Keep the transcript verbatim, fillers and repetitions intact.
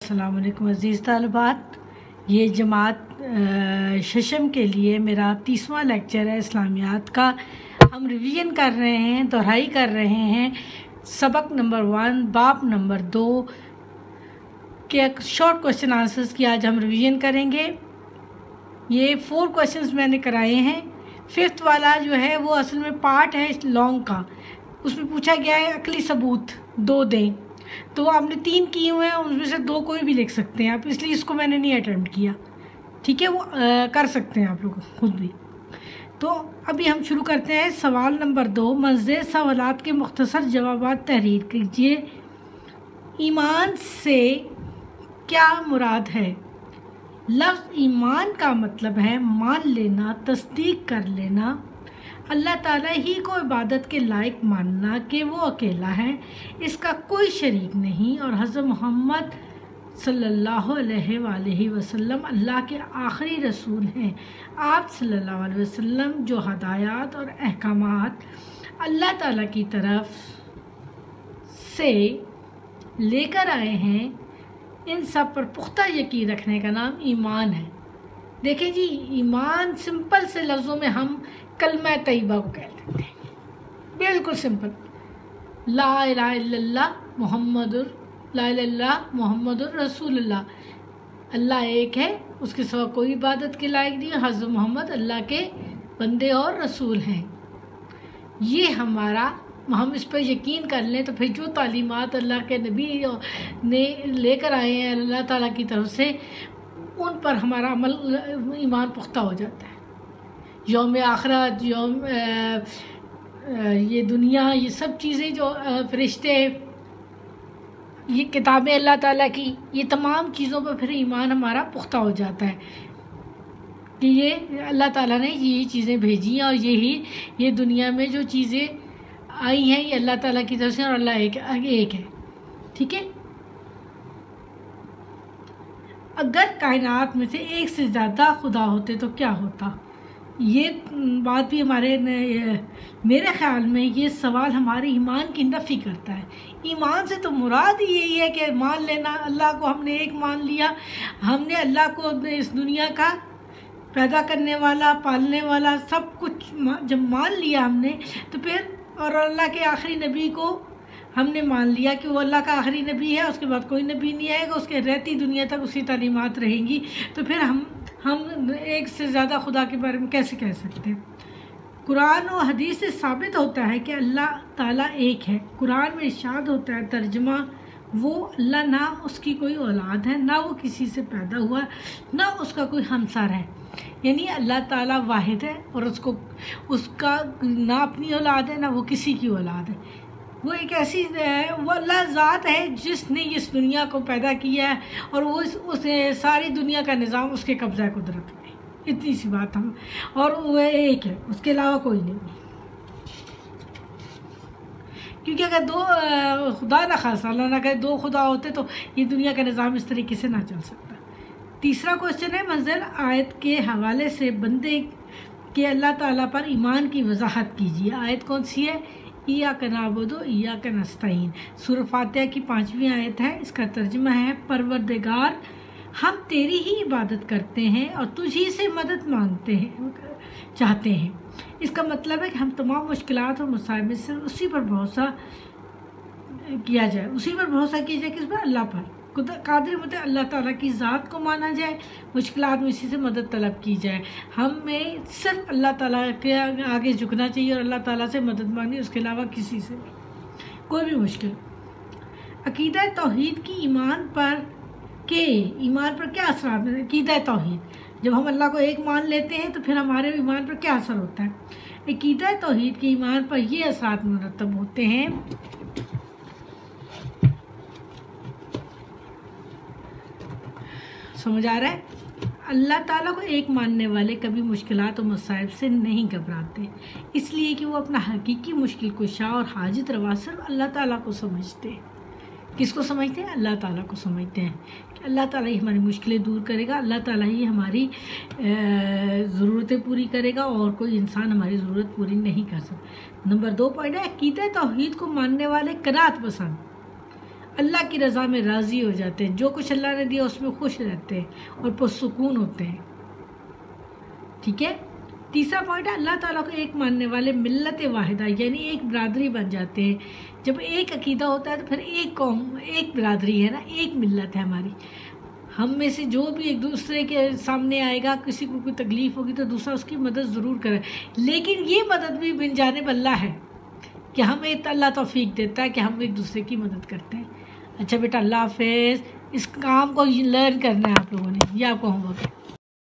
السلام علیکم عزیز طالبات، یہ جماعت ششم کے لیے میرا تیسواں لیکچر ہے اسلامیات کا۔ ہم ریویژن کر رہے ہیں، دہرائی کر رہے ہیں سبق نمبر ون باب نمبر دو کے شارٹ کوشچن آنسرز کی آج ہم ریویژن کریں گے۔ یہ فور کوشچنز میں نے کرائے ہیں۔ ففتھ والا جو ہے وہ اصل میں پارٹ ہے لانگ کا، اس میں پوچھا گیا ہے عقلی ثبوت دو دیں، تو آپ نے تین کیے ہوئے ہیں، اس میں سے دو کوئی بھی لکھ سکتے ہیں آپ، اس لیے اس کو میں نے نہیں اٹیمپٹ کیا، ٹھیک ہے، وہ کر سکتے ہیں آپ لوگ خود بھی۔ تو ابھی ہم شروع کرتے ہیں۔ سوال نمبر دو، مزید سوالات کے مختصر جوابات تحریر کیجیے۔ ایمان سے کیا مراد ہے؟ لفظ ایمان کا مطلب ہے مان لینا، تصدیق کر لینا، اللہ تعالیٰ ہی کو عبادت کے لائق ماننا کہ وہ اکیلا ہے، اس کا کوئی شریک نہیں، اور حضرت محمد صلی اللہ علیہ وآلہ وسلم اللہ کے آخری رسول ہیں۔ آپ صلی اللہ علیہ وسلم جو ہدایات اور احکامات اللہ تعالیٰ کی طرف سے لے کر آئے ہیں، ان سب پر پختہ یقین رکھنے کا نام ایمان ہے۔ دیکھیں جی، ایمان سمپل سے لفظوں میں ہم کلمہ طیبہ کو کہہ لیتے ہیں، بالکل سمپل، لا الہ الا اللہ محمد لا الہ الا اللہ محمد الرسول اللہ، اللہ ایک ہے، اس کے سوا کوئی عبادت کے لائق نہیں، حضرت محمد اللہ کے بندے اور رسول ہیں۔ یہ ہمارا ہم اس پر یقین کر لیں تو پھر جو تعلیمات اللہ کے نبی نے لے کر آئے ہیں اللہ تعالیٰ کی طرف سے، ان پر ہمارا عمل ایمان پختہ ہو جاتا ہے۔ یوم آخرت، یوم یہ دنیا، یہ سب چیزیں جو فرشتے، یہ کتابیں اللہ تعالیٰ کی، یہ تمام چیزوں پر پھر ایمان ہمارا پختہ ہو جاتا ہے کہ یہ اللہ تعالیٰ نے یہی چیزیں بھیجی ہیں، اور یہی یہ دنیا میں جو چیزیں آئی ہیں یہ اللہ تعالیٰ کی طرف سے، اور اللہ ایک ایک ہے، ٹھیک ہے۔ اگر کائنات میں سے ایک سے زیادہ خدا ہوتے تو کیا ہوتا؟ یہ بات بھی ہمارے میرے خیال میں یہ سوال ہمارے ایمان کی نفی کرتا ہے۔ ایمان سے تو مراد ہی یہی ہے کہ مان لینا، اللہ کو ہم نے ایک مان لیا، ہم نے اللہ کو اس دنیا کا پیدا کرنے والا، پالنے والا، سب کچھ جب مان لیا ہم نے تو پھر، اور اللہ کے آخری نبی کو ہم نے مان لیا کہ وہ اللہ کا آخری نبی ہے، اس کے بعد کوئی نبی نہیں آئے گا، اس کے رہتی دنیا تک اسی تعلیمات رہیں گی، تو پھر ہم ہم ایک سے زیادہ خدا کے بارے میں کیسے کہہ سکتے ہیں؟ قرآن و حدیث سے ثابت ہوتا ہے کہ اللہ تعالیٰ ایک ہے۔ قرآن میں ارشاد ہوتا ہے، ترجمہ، وہ اللہ نہ اس کی کوئی اولاد ہے، نہ وہ کسی سے پیدا ہوا، نہ اس کا کوئی ہمسر ہے، یعنی اللہ تعالیٰ واحد ہے، اور اس کو اس کا نہ اپنی اولاد ہے، نہ وہ کسی کی اولاد ہے۔ وہ ایک ایسی ہے، وہ اللہ ذات ہے جس نے اس دنیا کو پیدا کیا ہے، اور وہ اس, اس ساری دنیا کا نظام اس کے قبضہ قدرت میں، اتنی سی بات ہم، اور وہ ایک ہے، اس کے علاوہ کوئی نہیں۔ کیونکہ اگر دو خدا نہ خاصا اللہ نہ کہ دو خدا ہوتے تو یہ دنیا کا نظام اس طریقے سے نہ چل سکتا۔ تیسرا کوشچن ہے، منزل آیت کے حوالے سے بندے کے اللہ تعالیٰ پر ایمان کی وضاحت کیجیے۔ آیت کون سی ہے؟ ایاک نعبد و ایاک نستعین، سورہ فاتحہ کی پانچویں آیت ہے۔ اس کا ترجمہ ہے، پروردگار ہم تیری ہی عبادت کرتے ہیں اور تجھ ہی سے مدد مانگتے ہیں چاہتے ہیں۔ اس کا مطلب ہے کہ ہم تمام مشکلات اور مصائب میں سے اسی پر بھروسہ کیا جائے، اسی پر بھروسہ کیا جائے، کس پر؟ اللہ پر، قادر مطلب اللہ تعالیٰ کی ذات کو مانا جائے، مشکلات میں اسی سے مدد طلب کی جائے۔ ہمیں صرف اللہ تعالیٰ کے آگے جھکنا چاہیے اور اللہ تعالیٰ سے مدد مانگنی، اس کے علاوہ کسی سے کوئی بھی مشکل۔ عقیدہ توحید کی ایمان پر کہ ایمان پر کیا اثرات ہیں؟ عقیدہ توحید، جب ہم اللہ کو ایک مان لیتے ہیں تو پھر ہمارے ایمان پر کیا اثر ہوتا ہے؟ عقیدہ توحید کے ایمان پر یہ اثرات مرتب ہوتے ہیں، سمجھ آ رہا ہے؟ اللہ تعالیٰ کو ایک ماننے والے کبھی مشکلات و مصائب سے نہیں گھبراتے، اس لیے کہ وہ اپنا حقیقی مشکل کشا اور حاجت روا صرف اللہ تعالیٰ کو سمجھتے ہیں۔ کس کو سمجھتے ہیں؟ اللہ تعالیٰ کو سمجھتے ہیں کہ اللہ تعالیٰ ہی ہماری مشکلیں دور کرے گا، اللہ تعالیٰ ہی ہماری ضرورتیں پوری کرے گا، اور کوئی انسان ہماری ضرورت پوری نہیں کر سکتا۔ نمبر دو پوائنٹ ہے، عقیدہ توحید کو ماننے والے قناعت پسند، اللہ کی رضا میں راضی ہو جاتے ہیں، جو کچھ اللہ نے دیا اس میں خوش رہتے ہیں اور پرسکون ہوتے ہیں. ٹھیک ہے. تیسرا پوائنٹ ہے اللہ تعالیٰ کو ایک ماننے والے ملت واحدہ یعنی ایک برادری بن جاتے ہیں. جب ایک عقیدہ ہوتا ہے تو پھر ایک قوم، ایک برادری ہے نا، ایک ملت ہے ہماری. ہم میں سے جو بھی ایک دوسرے کے سامنے آئے گا، کسی کو کوئی تکلیف ہوگی تو دوسرا اس کی مدد ضرور کرے، لیکن یہ مدد بھی من جانب اللہ ہے کہ ہمیں اللہ توفیق دیتا ہے کہ ہم ایک دوسرے کی مدد کرتے ہیں. اچھا بیٹا، اللہ حافظ. اس کام کو لرن کرنا ہے آپ لوگوں نے، یہ آپ کو ہوم ورک ہے.